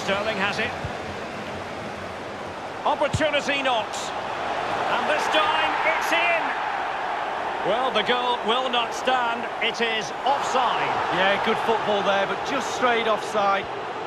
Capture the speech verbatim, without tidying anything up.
Sterling has it. Opportunity knocks. And this time, it's in! Well, the goal will not stand. It is offside. Yeah, good football there, but just straight offside.